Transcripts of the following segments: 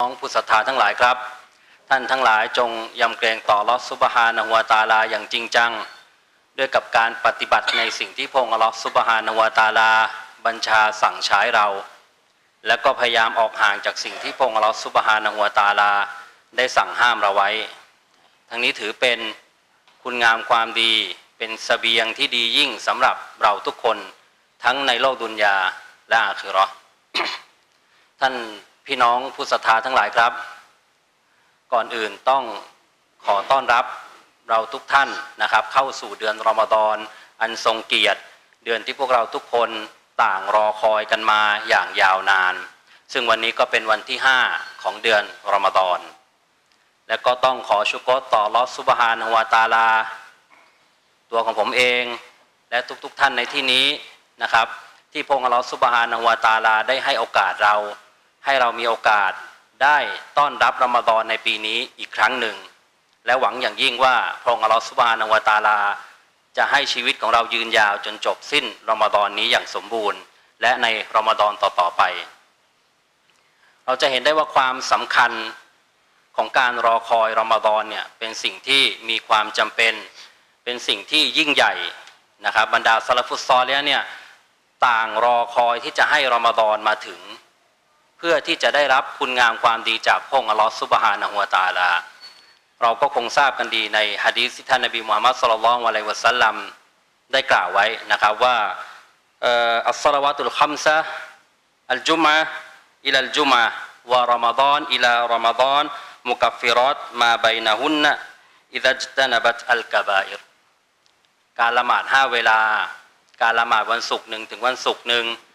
น้องผู้ศรัทธาทั้งหลายครับท่านทั้งหลายจงยำเกรงต่ออัลเลาะห์ซุบฮานะฮูวะตะอาลาอย่างจริงจังด้วยกับการปฏิบัติในสิ่งที่พระองค์อัลเลาะห์ซุบฮานะฮูวะตะอาลาบัญชาสั่งใช้เราและก็พยายามออกห่างจากสิ่งที่พระองค์อัลเลาะห์ซุบฮานะฮูวะตะอาลาได้สั่งห้ามเราไว้ทั้งนี้ถือเป็นคุณงามความดีเป็นเสบียงที่ดียิ่งสำหรับเราทุกคนทั้งในโลกดุนยาและอาคิเราะห์ ท่านพี่น้องผู้ศรัทธาทั้งหลายครับก่อนอื่นต้องขอต้อนรับเราทุกท่านนะครับเข้าสู่เดือนรอมฎอนอันทรงเกียรติเดือนที่พวกเราทุกคนต่างรอคอยกันมาอย่างยาวนานซึ่งวันนี้ก็เป็นวันที่5ของเดือนรอมฎอนและก็ต้องขอชุกรต่ออัลเลาะห์ซุบฮานะฮูวะตะอาลาตัวของผมเองและทุกท่านในที่นี้นะครับที่พระองค์อัลเลาะห์ซุบฮานะฮูวะตะอาลาได้ให้โอกาสเราให้เรามีโอกาสได้ต้อนรับรอมฎอนในปีนี้อีกครั้งหนึ่งและหวังอย่างยิ่งว่าพระองค์อัลเลาะห์ซุบฮานะฮูวะตะอาลาจะให้ชีวิตของเรายืนยาวจนจบสิ้นรอมฎอนนี้อย่างสมบูรณ์และในรอมฎอนต่อๆไปเราจะเห็นได้ว่าความสำคัญของการรอคอยรอมฎอนเนี่ยเป็นสิ่งที่มีความจำเป็นเป็นสิ่งที่ยิ่งใหญ่นะครับบรรดาซะละฟุสซอลิฮ์เนี่ยต่างรอคอยที่จะให้รอมฎอนมาถึงเพื่อที่จะได้รับคุณงามความดีจากพระองค์อัลเลาะห์ซุบฮานะฮูวะตะอาลาเราก็คงทราบกันดีในหะดีษที่ท่านนบีมุฮัมมัดศ็อลลัลลอฮุอะลัยฮิวะซัลลัมได้กล่าวไว้นะครับว่าอัศศอลาวาตุลคัมซะฮ์อัลจุมอะฮ์อิลัลจุมอะฮ์วะรอมฎอนอิลารอมฎอนมุกัฟฟิรอตมาบัยนะฮุนนะอิซะจตะนะบัตอัลกะบาอิรการละหมาด5เวลาการละหมาดวันศุกร์1ถึงวันศุกร์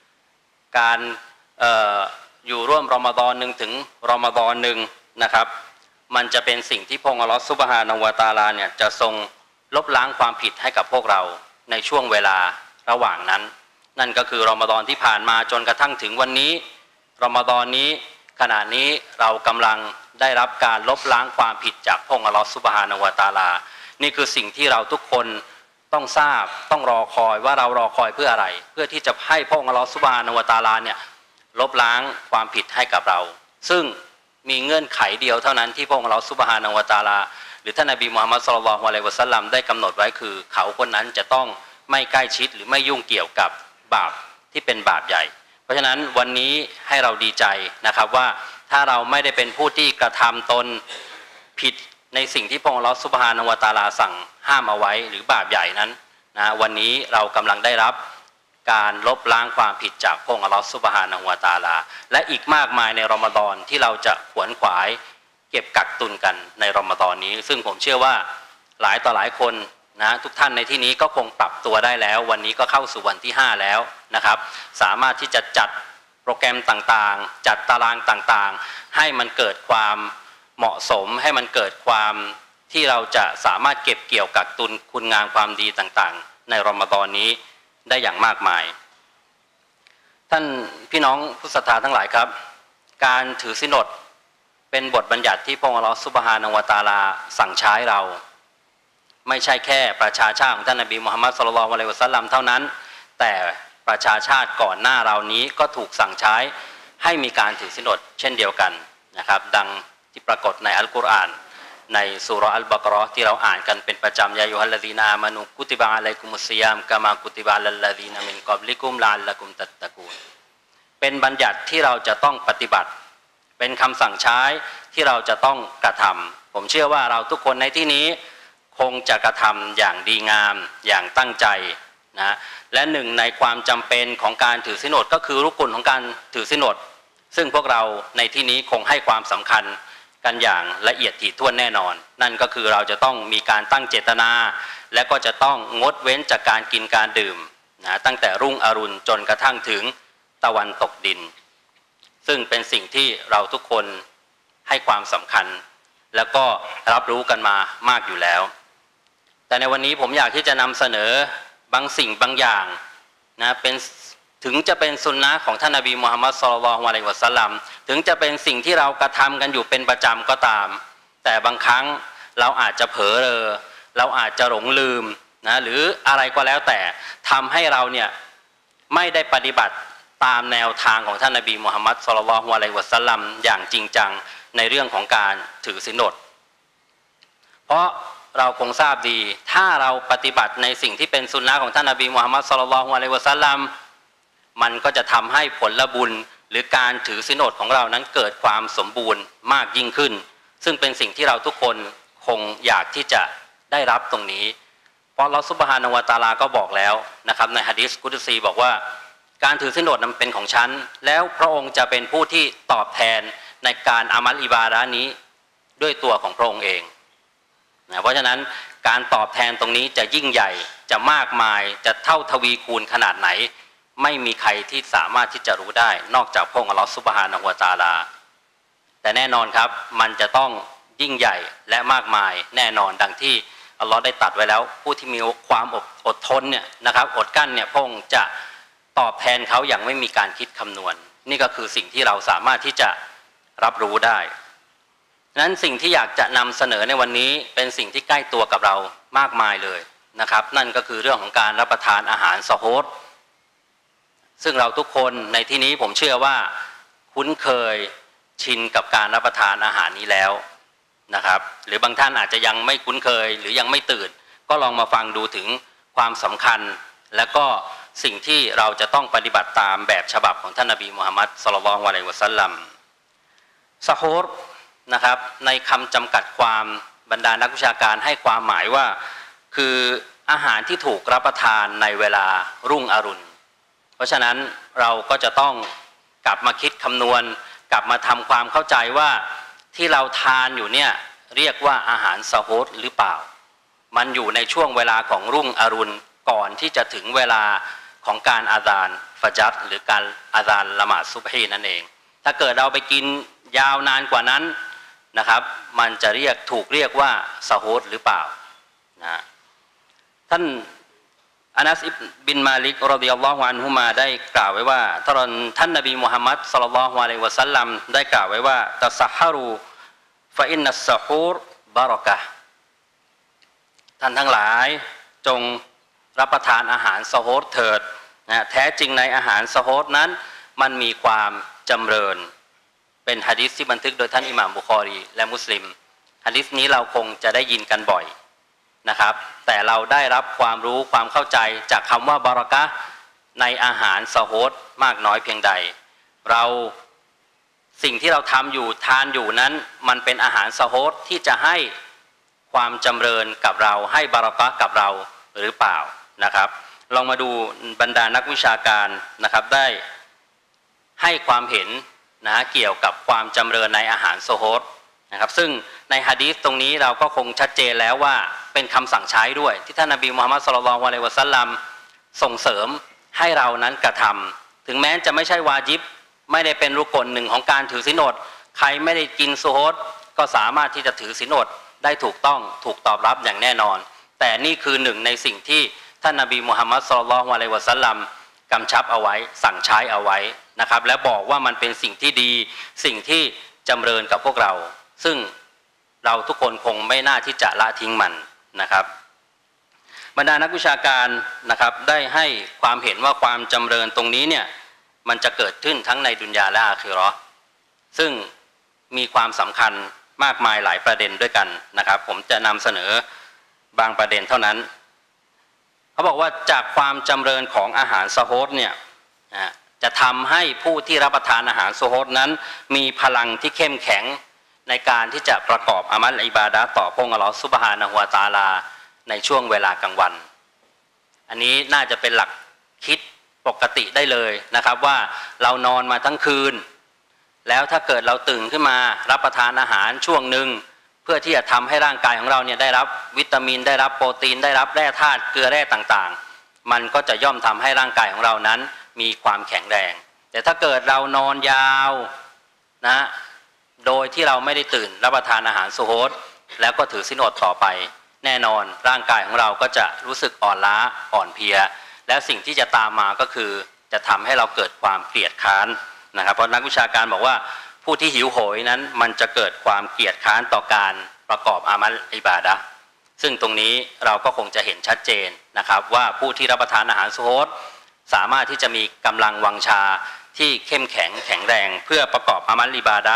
1การอยู่ร่วมรอมฎอน1ถึงรอมฎอน1นะครับมันจะเป็นสิ่งที่พระองค์อัลเลาะห์ซุบฮานะฮูวะตะอาลาเนี่ยจะทรงลบล้างความผิดให้กับพวกเราในช่วงเวลาระหว่างนั้นนั่นก็คือรอมฎอนที่ผ่านมาจนกระทั่งถึงวันนี้รอมฎอนนี้ขณะนี้เรากำลังได้รับการลบล้างความผิดจากพระองค์อัลเลาะห์ซุบฮานะฮูวะตะอาลานี่คือสิ่งที่เราทุกคนต้องทราบต้องรอคอยว่าเรารอคอยเพื่ออะไรเพื่อที่จะให้พระองค์อัลเลาะห์ซุบฮานะฮูวะตะอาลาเนี่ยลบล้างความผิดให้กับเราซึ่งมีเงื่อนไขเดียวเท่านั้นที่พระองค์อัลเลาะห์ซุบฮานะฮูวะตะอาลาหรือท่านนบีมุฮัมมัดศ็อลลัลลอฮุอะลัยฮิวะซัลลัมได้กำหนดไว้คือเขาคนนั้นจะต้องไม่ใกล้ชิดหรือไม่ยุ่งเกี่ยวกับบาปที่เป็นบาปใหญ่เพราะฉะนั้นวันนี้ให้เราดีใจนะครับว่าถ้าเราไม่ได้เป็นผู้ที่กระทำตนผิดในสิ่งที่พระองค์อัลเลาะห์ซุบฮานะฮูวะตะอาลาสั่งห้ามเอาไว้หรือบาปใหญ่นั้นนะวันนี้เรากำลังได้รับการลบล้างความผิดจากพระองค์อัลเลาะห์ซุบฮานะฮูวะตะอาลาและอีกมากมายในรอมฎอนที่เราจะขวนขวายเก็บกักตุนกันในรอมฎอนนี้ซึ่งผมเชื่อว่าหลายต่อหลายคนนะทุกท่านในที่นี้ก็คงปรับตัวได้แล้ววันนี้ก็เข้าสู่วันที่5แล้วนะครับสามารถที่จะจัดโปรแกรมต่างๆจัดตารางต่างๆให้มันเกิดความเหมาะสมให้มันเกิดความที่เราจะสามารถเก็บเกี่ยวกักตุนคุณงามความดีต่างๆในรอมฎอนนี้ได้อย่างมากมายท่านพี่น้องผู้ศรัทธาทั้งหลายครับการถือศีลอดเป็นบทบัญญัติที่พระองค์อัลเลาะห์ซุบฮานะฮูวะตะอาลาสั่งใช้เราไม่ใช่แค่ประชาชาติของท่านนบีมุฮัมมัดศ็อลลัลลอฮุอะลัยฮิวะซัลลัมเท่านั้นแต่ประชาชาติก่อนหน้าเรานี้ก็ถูกสั่งใช้ให้มีการถือศีลอดเช่นเดียวกันนะครับดังที่ปรากฏในอัลกุรอานในซูเราะห์อัลบะเกาะฮ์ที่เราอ่านกันเป็นประจำยายูฮัลลซีนาอามานูกุติบะอะลัยกุมุสซิยามกะมากุติบะอะลัลลซีนามินกับลิกุมละอัลละกุมตัตตะกูนเป็นบัญญัติที่เราจะต้องปฏิบัติเป็นคำสั่งใช้ที่เราจะต้องกระทำผมเชื่อว่าเราทุกคนในที่นี้คงจะกระทำอย่างดีงามอย่างตั้งใจนะและหนึ่งในความจำเป็นของการถือศีลอดก็คือรุกลของการถือศีลอดซึ่งพวกเราในที่นี้คงให้ความสำคัญกันอย่างละเอียดถี่ถ้วนแน่นอนนั่นก็คือเราจะต้องมีการตั้งเจตนาและก็จะต้องงดเว้นจากการกินการดื่มนะตั้งแต่รุ่งอรุณจนกระทั่งถึงตะวันตกดินซึ่งเป็นสิ่งที่เราทุกคนให้ความสำคัญแล้วก็รับรู้กันมามากอยู่แล้วแต่ในวันนี้ผมอยากที่จะนำเสนอบางสิ่งบางอย่างนะเป็นถึงจะเป็นสุนนะของท่านนบีมุฮัมมัดศ็อลลัลลอฮุอะลัยฮิวะซัลลัมถึงจะเป็นสิ่งที่เรากระทำกันอยู่เป็นประจำก็ตามแต่บางครั้งเราอาจจะเผลอเรอเราอาจจะหลงลืมนะหรืออะไรก็แล้วแต่ทำให้เราเนี่ยไม่ได้ปฏิบัติตามแนวทางของท่านนบีมุฮัมมัดศ็อลลัลลอฮุอะลัยฮิวะซัลลัมอย่างจริงจังในเรื่องของการถือศีลอดเพราะเราคงทราบดีถ้าเราปฏิบัติในสิ่งที่เป็นสุนนะของท่านนบีมุฮัมมัดศ็อลลัลลอฮุอะลัยฮิวะซัลลัมมันก็จะทำให้ผลบุญหรือการถือศีลอดของเรานั้นเกิดความสมบูรณ์มากยิ่งขึ้นซึ่งเป็นสิ่งที่เราทุกคนคงอยากที่จะได้รับตรงนี้เพราะอัลเลาะห์ซุบฮานะฮูวะตะอาลาก็บอกแล้วนะครับในหะดีษกุดซีบอกว่าการถือศีลอดนั้นเป็นของฉันแล้วพระองค์จะเป็นผู้ที่ตอบแทนในการอามัลอิบาดะห์นี้ด้วยตัวของพระองค์เองนะเพราะฉะนั้นการตอบแทนตรงนี้จะยิ่งใหญ่จะมากมายจะเท่าทวีคูณขนาดไหนไม่มีใครที่สามารถที่จะรู้ได้นอกจากพระองค์อัลเลาะห์ซุบฮานะฮูวะตะอาลาแต่แน่นอนครับมันจะต้องยิ่งใหญ่และมากมายแน่นอนดังที่อัลเลาะห์ได้ตรัสไว้แล้วผู้ที่มีความอดทนเนี่ยนะครับอดกั้นเนี่ยพระองค์จะตอบแทนเขาอย่างไม่มีการคิดคำนวณนี่ก็คือสิ่งที่เราสามารถที่จะรับรู้ได้นั้นสิ่งที่อยากจะนำเสนอในวันนี้เป็นสิ่งที่ใกล้ตัวกับเรามากมายเลยนะครับนั่นก็คือเรื่องของการรับประทานอาหารซะฮูรซึ่งเราทุกคนในที่นี้ผมเชื่อว่าคุ้นเคยชินกับการรับประทานอาหารนี้แล้วนะครับหรือบางท่านอาจจะยังไม่คุ้นเคยหรือยังไม่ตื่นก็ลองมาฟังดูถึงความสำคัญและก็สิ่งที่เราจะต้องปฏิบัติตามแบบฉบับของท่านนบีมุฮัมมัดศ็อลลัลลอฮุอะลัยฮิวะซัลลัมซะฮูรนะครับในคำจำกัดความบรรดานักวิชาการให้ความหมายว่าคืออาหารที่ถูกรับประทานในเวลารุ่งอรุณเพราะฉะนั้นเราก็จะต้องกลับมาคิดคำนวณกลับมาทำความเข้าใจว่าที่เราทานอยู่เนี่ยเรียกว่าอาหารซะฮูรหรือเปล่ามันอยู่ในช่วงเวลาของรุ่งอรุณก่อนที่จะถึงเวลาของการอาซานฟะญัรหรือการอาซานละหมาดซุบฮีนั่นเองถ้าเกิดเราไปกินยาวนานกว่านั้นนะครับมันจะถูกเรียกว่าซะฮูรหรือเปล่านะท่านอานัสบินมาลิกรอฎิยัลลอฮุอันฮุมาได้กล่าวไว้ว่าท่านนบีมุฮัมมัดศ็อลลัลลอฮุอะลัยฮิวะซัลลัมได้กล่าวไว้ว่าตะซะฮารูฟะอินนัสซะฮูรบะเราะกะฮ์ท่านทั้งหลายจงรับประทานอาหารซะฮูรเถิดนะแท้จริงในอาหารซะฮูรนั้นมันมีความจำเริญเป็นหะดีษที่บันทึกโดยท่านอิหม่ามบุคอรีและมุสลิมหะดีษนี้เราคงจะได้ยินกันบ่อยนะครับแต่เราได้รับความรู้ความเข้าใจจากคำว่าบะเราะกะฮ์ในอาหารซะฮูรมากน้อยเพียงใดสิ่งที่เราทำอยู่ทานอยู่นั้นมันเป็นอาหารซะฮูรที่จะให้ความจำเริญกับเราให้บะเราะกะฮ์กับเราหรือเปล่านะครับลองมาดูบรรดานักวิชาการนะครับได้ให้ความเห็นนะเกี่ยวกับความจำเริญในอาหารซะฮูรนะครับซึ่งในหะดีษตรงนี้เราก็คงชัดเจนแล้วว่าเป็นคำสั่งใช้ด้วยที่ท่านนบีมุฮัมมัดศ็อลลัลลอฮุอะลัยฮิวะซัลลัมส่งเสริมให้เรานั้นกระทำถึงแม้จะไม่ใช่วาญิบไม่ได้เป็นรุกนหนึ่งของการถือศีลอดใครไม่ได้กินซะฮูรก็สามารถที่จะถือศีลอดได้ถูกต้องถูกตอบรับอย่างแน่นอนแต่นี่คือหนึ่งในสิ่งที่ท่านนบีมุฮัมมัดศ็อลลัลลอฮุอะลัยฮิวะซัลลัมกำชับเอาไว้สั่งใช้เอาไว้นะครับและบอกว่ามันเป็นสิ่งที่ดีสิ่งที่จำเริญกับพวกเราซึ่งเราทุกคนคงไม่น่าที่จะละทิ้งมันนะครับบรรดานักวิชาการนะครับได้ให้ความเห็นว่าความจำเริญตรงนี้เนี่ยมันจะเกิดขึ้นทั้งในดุนยาและอาคิเราะห์ซึ่งมีความสำคัญมากมายหลายประเด็นด้วยกันนะครับผมจะนำเสนอบางประเด็นเท่านั้นเขาบอกว่าจากความจำเริญของอาหารซะฮูรเนี่ยจะทำให้ผู้ที่รับประทานอาหารซะฮูรนั้นมีพลังที่เข้มแข็งในการที่จะประกอบอามัลอิบาดะห์ต่อพระองค์อัลเลาะห์ซุบฮานะฮูวะตะอาลาในช่วงเวลากลางวันอันนี้น่าจะเป็นหลักคิดปกติได้เลยนะครับว่าเรานอนมาทั้งคืนแล้วถ้าเกิดเราตื่นขึ้นมารับประทานอาหารช่วงหนึ่งเพื่อที่จะทำให้ร่างกายของเราเนี่ยได้รับวิตามินได้รับโปรตีนได้รับแร่ธาตุเกลือแร่ต่างๆมันก็จะย่อมทำให้ร่างกายของเรานั้นมีความแข็งแรงแต่ถ้าเกิดเรานอนยาวนะโดยที่เราไม่ได้ตื่นรับประทานอาหารซะฮูรแล้วก็ถือศีลอดต่อไปแน่นอนร่างกายของเราก็จะรู้สึกอ่อนล้าอ่อนเพลียและสิ่งที่จะตามมาก็คือจะทำให้เราเกิดความเกลียดค้านนะครับเพราะนักวิชาการบอกว่าผู้ที่หิวโหยนั้นมันจะเกิดความเกลียดค้านต่อการประกอบอามัลอิบาดะห์ซึ่งตรงนี้เราก็คงจะเห็นชัดเจนนะครับว่าผู้ที่รับประทานอาหารซะฮูรสามารถที่จะมีกำลังวังชาที่เข้มแข็งแข็งแรงเพื่อประกอบอามัลอิบาดะห์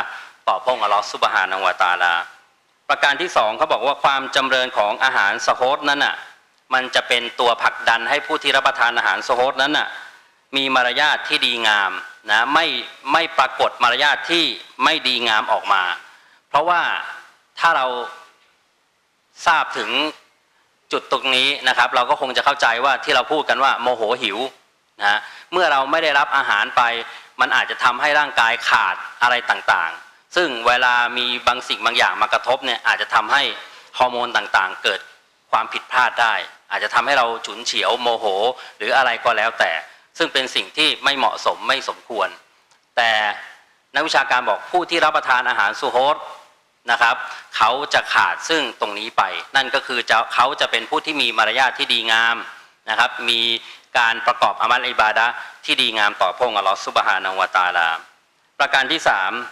ต่อพระองค์อัลลอฮฺซุบฮานะฮูวะตะอาลาประการที่สองเขาบอกว่าความจำเริญของอาหารสโฮรนั้นน่ะมันจะเป็นตัวผลักดันให้ผู้ที่รับประทานอาหารสโฮรนั้นน่ะมีมารยาทที่ดีงามนะไม่ปรากฏมารยาทที่ไม่ดีงามออกมาเพราะว่าถ้าเราทราบถึงจุดตรงนี้นะครับเราก็คงจะเข้าใจว่าที่เราพูดกันว่าโมโหหิวนะเมื่อเราไม่ได้รับอาหารไปมันอาจจะทำให้ร่างกายขาดอะไรต่างๆซึ่งเวลามีบางสิ่งบางอย่างมากระทบเนี่ยอาจจะทำให้ฮอร์โมนต่างๆเกิดความผิดพลาดได้อาจจะทำให้เราฉุนเฉียวโมโหหรืออะไรก็แล้วแต่ซึ่งเป็นสิ่งที่ไม่เหมาะสมไม่สมควรแต่นักวิชาการบอกผู้ที่รับประทานอาหารซูโฮรนะครับเขาจะขาดซึ่งตรงนี้ไปนั่นก็คือเขาจะเป็นผู้ที่มีมารยาทที่ดีงามนะครับมีการประกอบอามัลอิบาดะห์ที่ดีงามต่อพระองค์อัลลอฮฺซุบฮานะฮูวะตะอาลาประการที่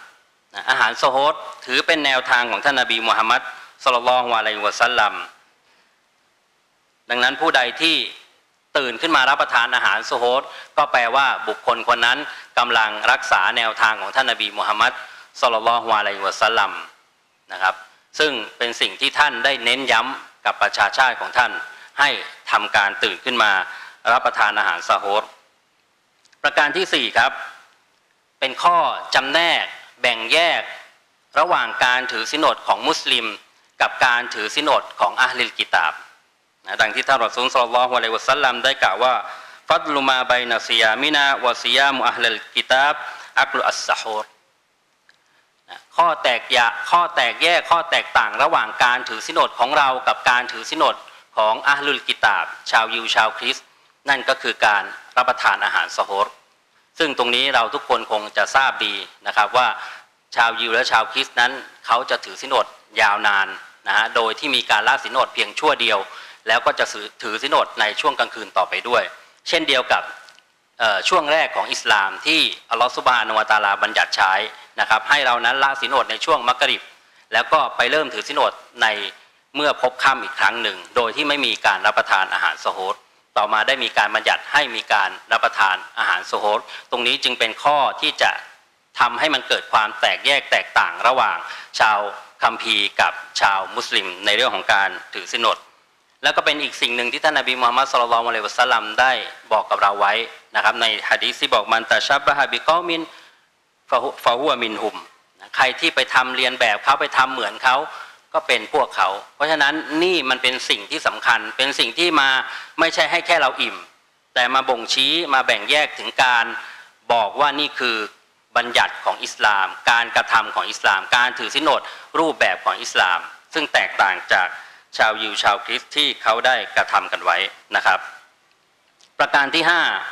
3อาหารซูโฮรถือเป็นแนวทางของท่านนบีมุฮัมมัดศ็อลลัลลอฮุอะลัยฮิวะซัลลัมดังนั้นผู้ใดที่ตื่นขึ้นมารับประทานอาหารซูโฮรก็แปลว่าบุคคลคนนั้นกำลังรักษาแนวทางของท่านนบีมุฮัมมัดศ็อลลัลลอฮุอะลัยฮิวะซัลลัมนะครับซึ่งเป็นสิ่งที่ท่านได้เน้นย้ำกับประชาชาติของท่านให้ทำการตื่นขึ้นมารับประทานอาหารซูโฮรประการที่4ครับเป็นข้อจำแนกแบ่งแยกระหว่างการถือศีลอดของมุสลิมกับการถือศีลอดของอะห์ลิลกิตาบดังที่ท่านรอซูล ศ็อลลัลลอฮุอะลัยฮิวะซัลลัมได้กล่าวว่าฟัดลุมาบัยนะซิยามินะวะซิยามุอะห์ลิลกิตาบอักลุอัสซะฮูรข้อแตกแยกข้อแตกต่างระหว่างการถือศีลอดของเรากับการถือศีลอดของอะห์ลุลกิตาบชาวยิวชาวคริสต์นั่นก็คือการรับประทานอาหารซะฮูรซึ่งตรงนี้เราทุกคนคงจะทราบดีนะครับว่าชาวยิวและชาวคริสต์นั้นเขาจะถือศีลอดยาวนานนะฮะโดยที่มีการละศีลอดเพียงชั่วเดียวแล้วก็จะถือศีลอดในช่วงกลางคืนต่อไปด้วยเช่นเดียวกับช่วงแรกของอิสลามที่อัลลอฮฺซุบฮานะฮูวะตะอาลาบัญญัติใช้นะครับให้เรานั้นละศีลอดในช่วงมักริบแล้วก็ไปเริ่มถือศีลอดในเมื่อพบค่ำอีกครั้งหนึ่งโดยที่ไม่มีการรับประทานอาหารซะฮูรต่อมาได้มีการบัญญัติให้มีการรับประทานอาหารซะฮูรตรงนี้จึงเป็นข้อที่จะทำให้มันเกิดความแตกแยกแตกต่างระหว่างชาวคัมภีร์กับชาวมุสลิมในเรื่องของการถือศีลอดแล้วก็เป็นอีกสิ่งหนึ่งที่ท่านนบีมุฮัมมัดศ็อลลัลลอฮุอะลัยฮิวะซัลลัมได้บอกกับเราไว้นะครับในหะดีษที่บอกมันตะชับบะฮะบิกอมินฟะฮุวะมินฮุมใครที่ไปทำเรียนแบบเขาไปทำเหมือนเขาก็เป็นพวกเขาเพราะฉะนั้นนี่มันเป็นสิ่งที่สำคัญเป็นสิ่งที่มาไม่ใช่ให้แค่เราอิ่มแต่มาบ่งชี้มาแบ่งแยกถึงการบอกว่านี่คือบัญญัติของอิสลามการกระทำของอิสลามการถือศีลอดรูปแบบของอิสลามซึ่งแตกต่างจากชาวยิวชาวคริสต์ที่เขาได้กระทำกันไว้นะครับประการที่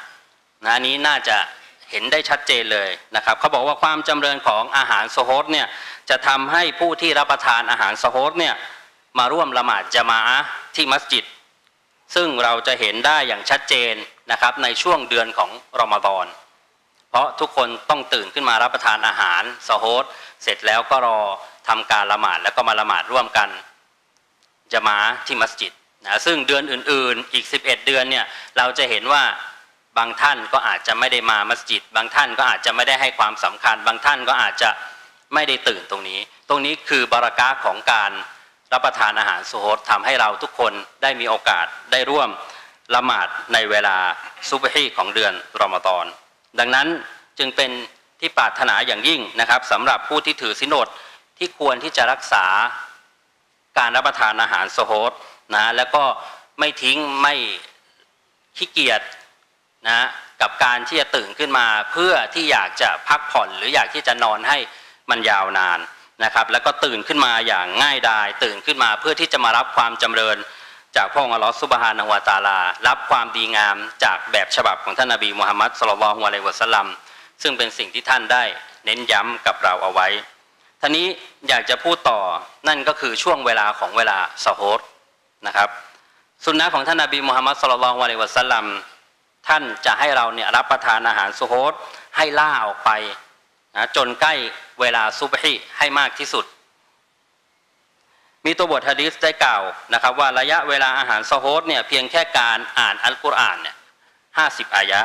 5นะนี้น่าจะเห็นได้ชัดเจนเลยนะครับเขาบอกว่าความจำเริญของอาหารซะฮูรเนี่ยจะทำให้ผู้ที่รับประทานอาหารซะฮูรเนี่ยมาร่วมละหมาดญะมาอะห์ที่มัสยิดซึ่งเราจะเห็นได้อย่างชัดเจนนะครับในช่วงเดือนของรอมฎอนเพราะทุกคนต้องตื่นขึ้นมารับประทานอาหารซะฮูรเสร็จแล้วก็รอทำการละหมาดแล้วก็มาละหมาดร่วมกันญะมาอะห์ที่มัสยิดนะซึ่งเดือนอื่นๆอีก11เดือนเนี่ยเราจะเห็นว่าบางท่านก็อาจจะไม่ได้มามัสยิดบางท่านก็อาจจะไม่ได้ให้ความสำคัญบางท่านก็อาจจะไม่ได้ตื่นตรงนี้คือบารากะห์ของการรับประทานอาหารซุโฮรทำให้เราทุกคนได้มีโอกาสได้ร่วมละหมาดในเวลาซุบฮีของเดือนรอมฎอนดังนั้นจึงเป็นที่ปรารถนาอย่างยิ่งนะครับสำหรับผู้ที่ถือศีลอดที่ควรที่จะรักษาการรับประทานอาหารซุโฮรนะแล้วก็ไม่ทิ้งไม่ขี้เกียจนะกับการที่จะตื่นขึ้นมาเพื่อที่อยากจะพักผ่อนหรืออยากที่จะนอนให้มันยาวนานนะครับแล้วก็ตื่นขึ้นมาอย่างง่ายดายตื่นขึ้นมาเพื่อที่จะมารับความจำเริญจากพระองค์อัลลอฮฺซุบฮานะฮูวะตะอาลารับความดีงามจากแบบฉบับของท่านนบีมุฮัมมัดศ็อลลัลลอฮุอะลัยฮิวะซัลลัมซึ่งเป็นสิ่งที่ท่านได้เน้นย้ำกับเราเอาไว้ท่านี้อยากจะพูดต่อนั่นก็คือช่วงเวลาของเวลาซะฮูรนะครับสุนนะของท่านนบีมุฮัมมัดศ็อลลัลลอฮุอะลัยฮิวะซัลลัมท่านจะให้เราเนี่ยรับประทานอาหารซุโฮรให้ล่าออกไปนะจนใกล้เวลาซุบฮีให้มากที่สุดมีตัวบทหะดีษได้กล่าวนะครับว่าระยะเวลาอาหารซะฮูรเนี่ยเพียงแค่การอ่านอัลกุรอานเนี่ย50 อายะห์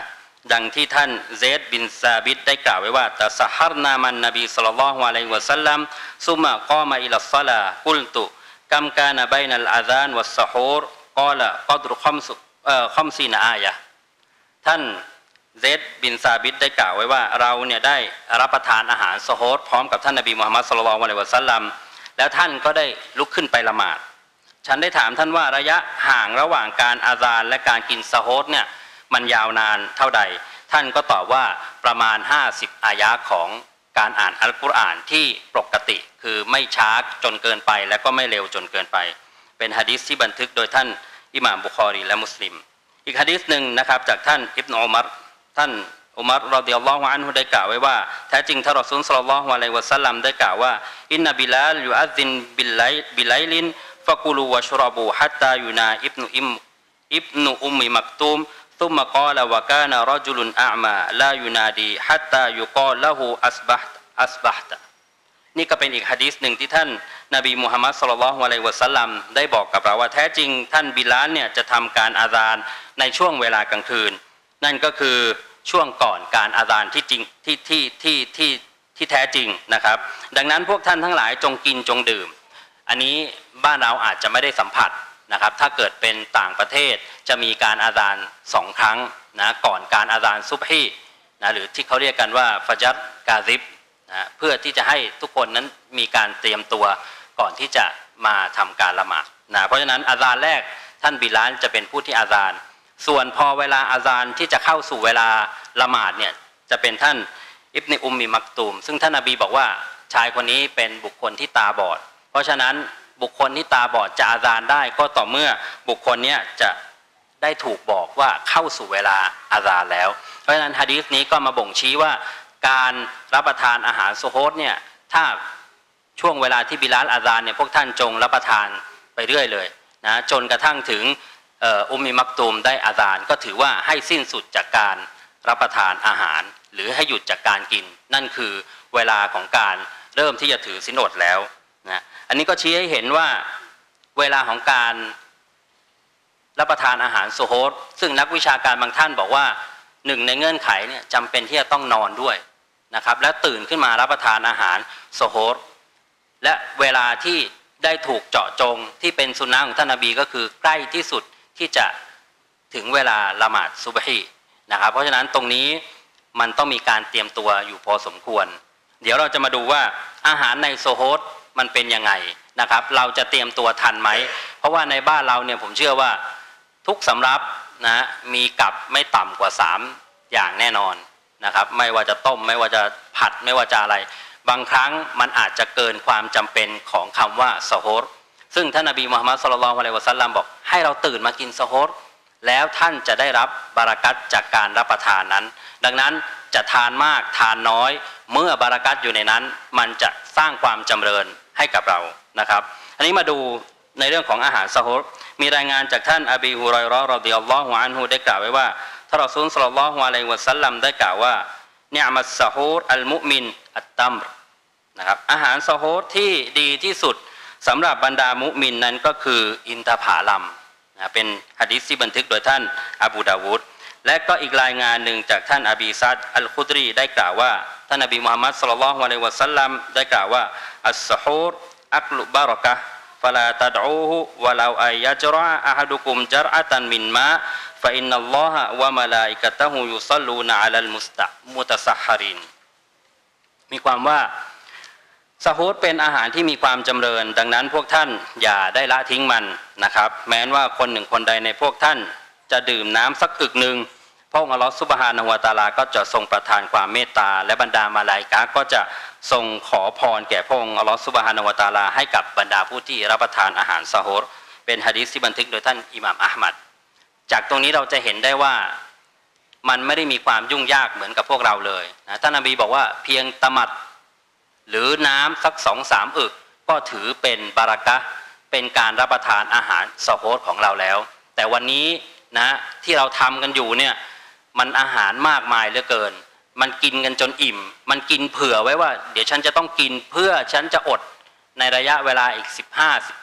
ดังที่ท่านเซดบินซาบิดได้กล่าวไว้ว่าตะซะฮัรนามันนบีศ็อลลัลลอฮุอะลัยฮิวะซัลลัมซุมมะกอมะอิลัสศอลากุลตุกัมกานะบัยนัลอาซานวัสซะฮูรกอละกอดรุคอมซีนะอายะท่านเซดบินซาบิดได้กล่าวไว้ว่าเราเนี่ยได้รับประทานอาหารซะฮูรพร้อมกับท่านนบีมุฮัมมัดศ็อลลัลลอฮุอะลัยฮิวะซัลลัมแล้วท่านก็ได้ลุกขึ้นไปละหมาดฉันได้ถามท่านว่าระยะห่างระหว่างการอาซานและการกินซะฮูรเนี่ยมันยาวนานเท่าใดท่านก็ตอบว่าประมาณ50อายะของการอ่านอัลกุรอานที่ปกติคือไม่ช้าจนเกินไปและก็ไม่เร็วจนเกินไปเป็นหะดีษที่บันทึกโดยท่านอิหม่ามบุคอรีและมุสลิมอีกหะดีษหนึ่งนะครับจากท่านอิบนุอุมัรท่านอุมัรรอฎิยัลลอฮุอันฮุได้กล่าวไว้ว่าแท้จริงท่านรอซูลศ็อลลัลลอฮุอะลัยฮิวะซัลลัมได้กล่าวว่าอินนะบิลาลยุอัซซินบิลไลลินฟะกุลูวะชรบูฮัตตายุนาอิบนุอุมมิมักตูมซุมมะกอลวะกานะรอจุลุนอะอ์มาลายุนาดีฮัตตายุกอลละฮูอัสบะฮ์ตะนี่ก็เป็นอีกหะดีษหนึ่งที่ท่านนบีมุฮัมมัดศ็อลลัลลอฮุอะลัยฮิวะซัลลัมได้บอกกับเราว่าแท้จริงท่านบิลาลเนี่ยจะทำการอาซานในช่วงเวลากลางคืนนั่นก็คือช่วงก่อนการอาซานที่จริงที่แท้จริงนะครับดังนั้นพวกท่านทั้งหลายจงกินจงดื่มอันนี้บ้านเราอาจจะไม่ได้สัมผัสนะครับถ้าเกิดเป็นต่างประเทศจะมีการอาซาน2ครั้งนะก่อนการอาซานซุบฮีนะหรือที่เขาเรียกกันว่าฟะญัรกาซิบนะเพื่อที่จะให้ทุกคนนั้นมีการเตรียมตัวก่อนที่จะมาทำการละหมาดนะเพราะฉะนั้นอาซานแรกท่านบิลาลจะเป็นผู้ที่อาซานส่วนพอเวลาอาซานที่จะเข้าสู่เวลาละหมาดเนี่ยจะเป็นท่านอิบนุอุมมิมักตูมซึ่งท่านนบีบอกว่าชายคนนี้เป็นบุคคลที่ตาบอดเพราะฉะนั้นบุคคลที่ตาบอดจะอาซานได้ก็ต่อเมื่อบุคคลนี้จะได้ถูกบอกว่าเข้าสู่เวลาอาซานแล้วเพราะฉะนั้นหะดีษนี้ก็มาบ่งชี้ว่าการรับประทานอาหารซุโฮรเนี่ยถ้าช่วงเวลาที่บิลาลอาซานเนี่ยพวกท่านจงรับประทานไปเรื่อยเลยนะจนกระทั่งถึงอุมมิมักตูมได้อาซานก็ถือว่าให้สิ้นสุดจากการรับประทานอาหารหรือให้หยุดจากการกินนั่นคือเวลาของการเริ่มที่จะถือศีลอดแล้วนะอันนี้ก็ชี้ให้เห็นว่าเวลาของการรับประทานอาหารซุโฮรซึ่งนักวิชาการบางท่านบอกว่าหนึ่งในเงื่อนไขเนี่ยจำเป็นที่จะต้องนอนด้วยนะครับและตื่นขึ้นมารับประทานอาหารซุโฮรและเวลาที่ได้ถูกเจาะจงที่เป็นสุนนะของท่านนบีก็คือใกล้ที่สุดที่จะถึงเวลาละหมาดซุบฮีนะครับเพราะฉะนั้นตรงนี้มันต้องมีการเตรียมตัวอยู่พอสมควรเดี๋ยวเราจะมาดูว่าอาหารในซุโฮรมันเป็นยังไงนะครับเราจะเตรียมตัวทันไหมเพราะว่าในบ้านเราเนี่ยผมเชื่อว่าทุกสำรับนะมีกับไม่ต่ำกว่า3อย่างแน่นอนนะครับไม่ว่าจะต้มไม่ว่าจะผัดไม่ว่าจะอะไรบางครั้งมันอาจจะเกินความจำเป็นของคำว่าซุโฮรซึ่งท่านนบีมุฮัมมัดศ็อลลัลลอฮุอะลัยฮิวะซัลลัมบอกให้เราตื่นมากินซุโฮรแล้วท่านจะได้รับบารอกัตจากการรับประทานนั้นดังนั้นจะทานมากทานน้อยเมื่อบารอกัตอยู่ในนั้นมันจะสร้างความจำเริญให้กับเรานะครับอันนี้มาดูในเรื่องของอาหารซุโฮรมีรายงานจากท่านอบีฮุรอยเราะห์รอฎิยัลลอฮุอันฮุได้กล่าวไว้ว่าท่านรอซูลศ็อลลัลลอฮุอะลัยฮิวะซัลลัมได้กล่าวว่านิอ์มัสซุโฮรอัลมุมินอัตตัมรนะครับอาหารซุโฮรที่ดีที่สุดสำหรับบรรดามุมินนั้นก็คืออินทผลัมนะเป็นหะดีษที่บันทึกโดยท่านอบูดาวูดและก็อีกรายงานหนึ่งจากท่านอบีซัดอัลคุดรีได้กล่าวว่าท่านนบีมุฮัมมัดศ็อลลัลลอฮุอะลัยฮิวะซัลลัมได้กล่าวว่าอัสซุโฮรอักลุบารอกะฮ์ฟะลาตัดอูฮุวะลาอัยยัจรออะฮะดุกุมจัรอะตันมินมาฟะอินนัลลอฮะวะมะลาอิกะตะฮูยุศ็อลลูนะอะลัลมุตะซัฮฮารินมีความว่าซุโฮรเป็นอาหารที่มีความจำเริญดังนั้นพวกท่านอย่าได้ละทิ้งมันนะครับแม้ว่าคนหนึ่งคนใดในพวกท่านจะดื่มน้ำสักอึกหนึ่งพระองค์อัลลอฮฺซุบฮานะฮูวะตะอาลาก็จะทรงประทานความเมตตาและบรรดามาลาอิกะฮ์ก็จะทรงขอพรแก่พระองค์อัลลอฮฺซุบฮานะฮูวะตะอาลาให้กับบรรดาผู้ที่รับประทานอาหารซุโฮรเป็นหะดีษที่บันทึกโดยท่านอิหม่ามอะห์มัดจากตรงนี้เราจะเห็นได้ว่ามันไม่ได้มีความยุ่งยากเหมือนกับพวกเราเลยนะท่านนบีบอกว่าเพียงตะหมัดหรือน้ำสัก2-3 อึกก็ถือเป็นบารอกะห์เป็นการรับประทานอาหารซุโฮรของเราแล้วแต่วันนี้นะที่เราทำกันอยู่เนี่ยมันอาหารมากมายเหลือเกินมันกินกันจนอิ่มมันกินเผื่อไว้ว่าเดี๋ยวฉันจะต้องกินเพื่อฉันจะอดในระยะเวลาอีก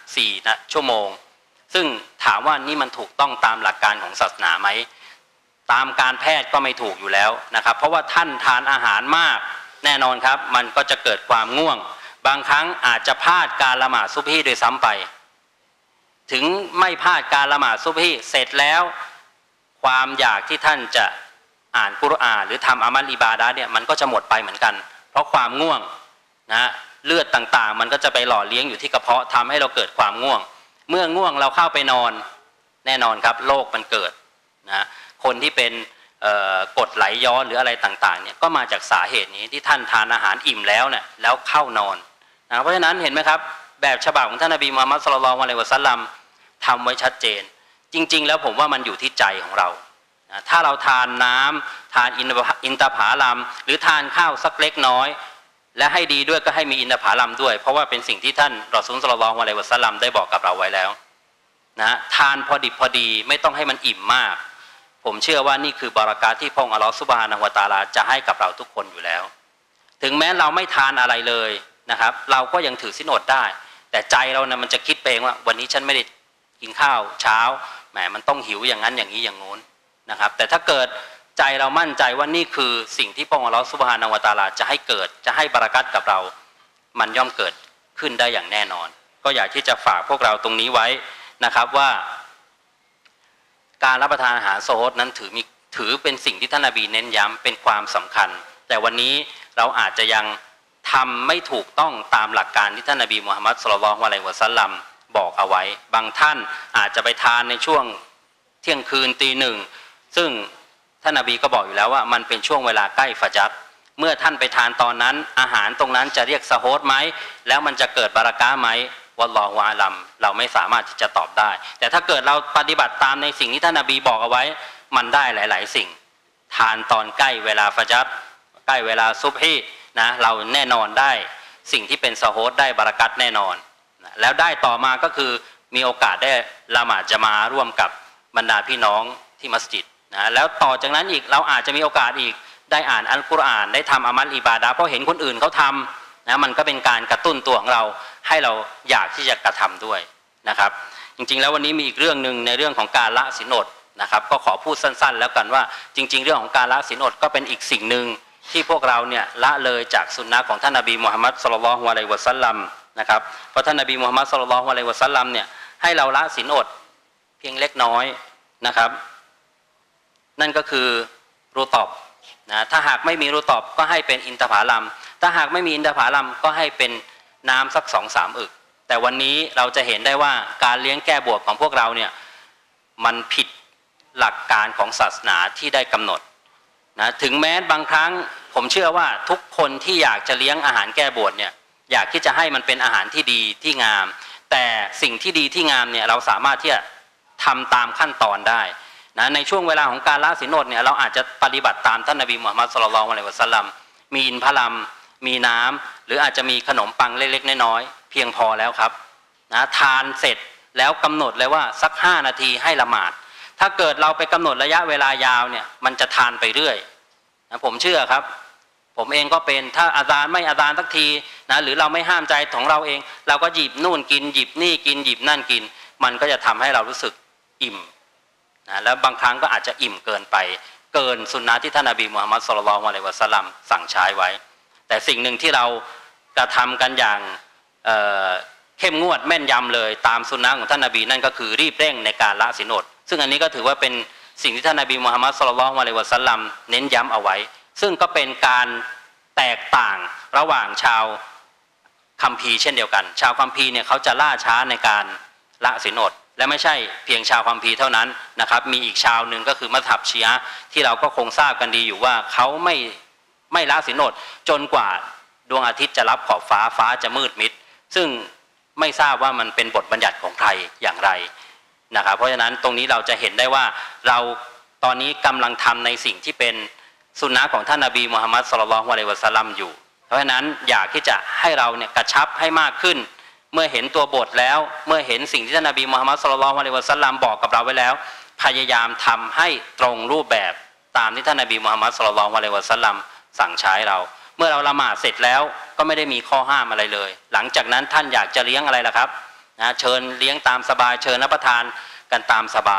15-14 ชั่วโมงซึ่งถามว่านี่มันถูกต้องตามหลักการของศาสนาไหมตามการแพทย์ก็ไม่ถูกอยู่แล้วนะครับเพราะว่าท่านทานอาหารมากแน่นอนครับมันก็จะเกิดความง่วงบางครั้งอาจจะพลาดการละหมาดซุบฮีโดยซ้ำไปถึงไม่พลาดการละหมาดซุบฮีเสร็จแล้วความอยากที่ท่านจะอ่านกุรอานหรือทำอามัลอิบาดะห์เนี่ยมันก็จะหมดไปเหมือนกันเพราะความง่วงนะเลือดต่างๆมันก็จะไปหล่อเลี้ยงอยู่ที่กระเพาะทำให้เราเกิดความง่วงเมื่อง่วงเราเข้าไปนอนแน่นอนครับโรคมันเกิดนะคนที่เป็นกรดไหลย้อนหรืออะไรต่างๆเนี่ยก็มาจากสาเหตุนี้ที่ท่านทานอาหารอิ่มแล้วเนี่ยแล้วเข้านอนนะเพราะฉะนั้นเห็นไหมครับแบบฉบับของท่านนบีมุฮัมมัดศ็อลลัลลอฮุอะลัยฮิวะซัลลัมทำไว้ชัดเจนจริงๆแล้วผมว่ามันอยู่ที่ใจของเรานะถ้าเราทานน้ำทานอินทผลัมหรือทานข้าวสักเล็กน้อยและให้ดีด้วยก็ให้มีอินทผลัมด้วยเพราะว่าเป็นสิ่งที่ท่านรอซูล ศ็อลลัลลอฮุอะลัยฮิวะซัลลัมได้บอกกับเราไว้แล้วนะทานพอดิบพอดีไม่ต้องให้มันอิ่มมากผมเชื่อว่านี่คือบารอกาตที่พระองค์อัลเลาะห์ซุบฮานะฮูวะตะอาลาจะให้กับเราทุกคนอยู่แล้วถึงแม้เราไม่ทานอะไรเลยนะครับเราก็ยังถือศีลอดได้แต่ใจเรานะมันจะคิดไปเองว่าวันนี้ฉันไม่ได้กินข้าวเช้าแหมมันต้องหิวอย่างนั้นอย่างนี้อย่างโน้นนะครับแต่ถ้าเกิดใจเรามั่นใจว่านี่คือสิ่งที่พระองค์อัลเลาะห์ซุบฮานะฮูวะตะอาลาจะให้เกิดจะให้บารอกาตกับเรามันย่อมเกิดขึ้นได้อย่างแน่นอนก็อยากที่จะฝากพวกเราตรงนี้ไว้นะครับว่าการรับประทานอาหารโซฮดนั้นถือเป็นสิ่งที่ท่านนบีเน้นย้ำเป็นความสำคัญแต่วันนี้เราอาจจะยังทำไม่ถูกต้องตามหลักการที่ท่านนบีมุฮัมมัด ศ็อลลัลลอฮุอะลัยฮิวะซัลลัมบอกเอาไว้บางท่านอาจจะไปทานในช่วงเที่ยงคืนตีหนึ่งซึ่งท่านนบีก็บอกอยู่แล้วว่ามันเป็นช่วงเวลาใกล้ฟะญัรเมื่อท่านไปทานตอนนั้นอาหารตรงนั้นจะเรียกซะโฮดไหมแล้วมันจะเกิดบารอกะห์ไหมวัลลอฮุอาลัมเราไม่สามารถที่จะตอบได้แต่ถ้าเกิดเราปฏิบัติตามในสิ่งที่ท่านนบีบอกเอาไว้มันได้หลายๆสิ่งทานตอนใกล้เวลาฟะญัรใกล้เวลาซุบฮีนะเราแน่นอนได้สิ่งที่เป็นซะโฮดได้บารอกาตแน่นอนนะแล้วได้ต่อมาก็คือมีโอกาสได้ละหมาดญะมาอะห์ร่วมกับบรรดาพี่น้องที่มัสยิดนะแล้วต่อจากนั้นอีกเราอาจจะมีโอกาสอีกได้อ่านอัลกุรอานได้ทำอามัลอิบาดะห์เพราะเห็นคนอื่นเขาทำนะมันก็เป็นการกระตุ้นตัวของเราให้เราอยากที่จะกระทำด้วยนะครับจริงๆแล้ววันนี้มีอีกเรื่องหนึ่งในเรื่องของการละศีลอดนะครับก็ขอพูดสั้นๆแล้วกันว่าจริงๆเรื่องของการละศีลอดก็เป็นอีกสิ่งหนึ่งที่พวกเราเนี่ยละเลยจากสุนนะของท่านนบีมุฮัมมัด ศ็อลลัลลอฮุอะลัยฮิวะซัลลัมนะครับเพราะท่านนบีมุฮัมมัด ศ็อลลัลลอฮุอะลัยฮิวะซัลลัมเนี่ยให้เราละศีลอดเพียงเล็กน้อยนะครับนั่นก็คือรูตอบนะถ้าหากไม่มีรูตอบก็ให้เป็นอินทผลัมถ้าหากไม่มีอินทผลัมก็ให้เป็นน้ำสัก2-3 อึกแต่วันนี้เราจะเห็นได้ว่าการเลี้ยงแก้บวชของพวกเราเนี่ยมันผิดหลักการของศาสนาที่ได้กำหนดนะถึงแม้บางครั้งผมเชื่อว่าทุกคนที่อยากจะเลี้ยงอาหารแก้บวชเนี่ยอยากที่จะให้มันเป็นอาหารที่ดีที่งามแต่สิ่งที่ดีที่งามเนี่ยเราสามารถที่จะทำตามขั้นตอนได้นะในช่วงเวลาของการละศีลอดเนี่ยเราอาจจะปฏิบัติตามท่านนบีมุฮัมมัด ศ็อลลัลลอฮุอะลัยฮิวะซัลลัมมีอินทผลัมมีน้ำหรืออาจจะมีขนมปังเล็กๆน้อยๆเพียงพอแล้วครับนะทานเสร็จแล้วกำหนดเลยว่าสัก5 นาทีให้ละหมาดถ้าเกิดเราไปกำหนดระยะเวลายาวเนี่ยมันจะทานไปเรื่อยนะผมเชื่อครับผมเองก็เป็นถ้าอาซานไม่อาซานสักทีนะหรือเราไม่ห้ามใจของเราเองเราก็หยิบนู่นกินหยิบนี่กินหยิบนั่นกินมันก็จะทำให้เรารู้สึกอิ่มนะแล้วบางครั้งก็อาจจะอิ่มเกินไปเกินสุนนะที่ท่านนบีมุฮัมมัด ศ็อลลัลลอฮุอะลัยฮิวะซัลลัมสั่งใช้ไว้แต่สิ่งหนึ่งที่เรากระทำกันอย่างเข้มงวดแม่นยำเลยตามสุนนะของท่านนบีนั่นก็คือรีบเร่งในการละศีลอดซึ่งอันนี้ก็ถือว่าเป็นสิ่งที่ท่านนบีมุฮัมมัด ศ็อลลัลลอฮุอะลัยฮิวะซัลลัมเน้นย้ำเอาไว้ซึ่งก็เป็นการแตกต่างระหว่างชาวคัมภีร์เช่นเดียวกันชาวคัมภีร์เนี่ยเขาจะล่าช้าในการละศีลอดและไม่ใช่เพียงชาวคัมภีร์เท่านั้นนะครับมีอีกชาวหนึ่งก็คือมัซฮับชีอะห์ที่เราก็คงทราบกันดีอยู่ว่าเขาไม่ละศีลอดจนกว่าดวงอาทิตย์จะรับขอบฟ้าจะมืดมิดซึ่งไม่ทราบว่ามันเป็นบทบัญญัติของใครอย่างไรนะครับเพราะฉะนั้นตรงนี้เราจะเห็นได้ว่าเราตอนนี้กำลังทำในสิ่งที่เป็นสุนนะของท่านนบีมุฮัมมัด ศ็อลลัลลอฮุอะลัยฮิวะซัลลัมอยู่เพราะฉะนั้นอยากที่จะให้เราเนี่ยกระชับให้มากขึ้นเมื่อเห็นตัวบทแล้วเมื่อเห็นสิ่งที่ท่านนบีมุฮัมมัด ศ็อลลัลลอฮุอะลัยฮิวะซัลลัมบอกกับเราไว้แล้วพยายามทำให้ตรงรูปแบบตามที่ท่านนบีมุฮัมมัด ศ็อลลัลลอฮุอะลัยฮิวะซัลลัมสั่งใช้เราเมื่อเราละหมาดเสร็จแล้วก็ไม่ได้มีข้อห้ามอะไรเลยหลังจากนั้นท่านอยากจะเลี้ยงอะไรล่ะครับนะเชิญเลี้ยงตามสบายเชิญรับประทานกันตามสบาย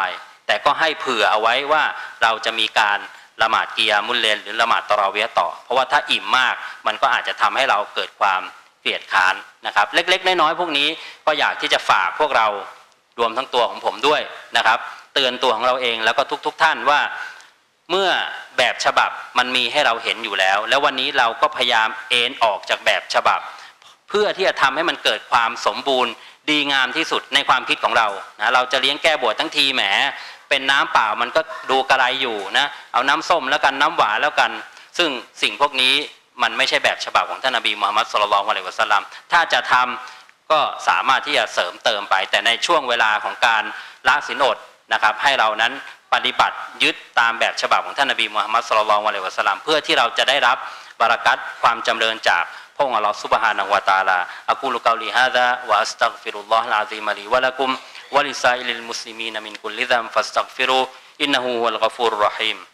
แต่ก็ให้เผื่อเอาไว้ว่าเราจะมีการละหมาดกิยามุลเลลหรือละหมาดตะเราะวียห์ต่อเพราะว่าถ้าอิ่มมากมันก็อาจจะทำให้เราเกิดความเกลียดค้านนะครับเล็กๆน้อยๆพวกนี้ก็อยากที่จะฝากพวกเรารวมทั้งตัวของผมด้วยนะครับเตือนตัวของเราเองแล้วก็ทุกท่านว่าเมื่อแบบฉบับมันมีให้เราเห็นอยู่แล้วแล้ววันนี้เราก็พยายามเอนออกจากแบบฉบับเพื่อที่จะทำให้มันเกิดความสมบูรณ์ดีงามที่สุดในความคิดของเรานะเราจะเลี้ยงแก้บวชทั้งทีแหมเป็นน้ำเปล่ามันก็ดูกระไรอยู่นะเอาน้ำส้มแล้วกันน้ำหวานแล้วกันซึ่งสิ่งพวกนี้มันไม่ใช่แบบฉบับของท่านนบีมุฮัมมัดศ็อลลัลลอฮุอะลัยฮิวะซัลลัมถ้าจะทำก็สามารถที่จะเสริมเติมไปแต่ในช่วงเวลาของการละศีลอดนะครับให้เรานั้นปฏิบัติยึดตามแบบฉบับของท่านนบีมุฮัมมัดศ็อลลัลลอฮุอะลัยฮิวะซัลลัมเพื่อที่เราจะได้รับบารอกัตความจำเริญจากพระองค์อัลลอฮฺซุบฮานะฮูวะตะอาลาอะกูลุกอลีฮาซาวะอัสตัฆฟิรุลลอฮะอะซีมะลีวะละกุมวะลิซาอิลิลมุสลิมีนมินกุลลิซัมฟัสตัฆฟิรูอินนะฮูวัลกอฟูรุรเราะฮีม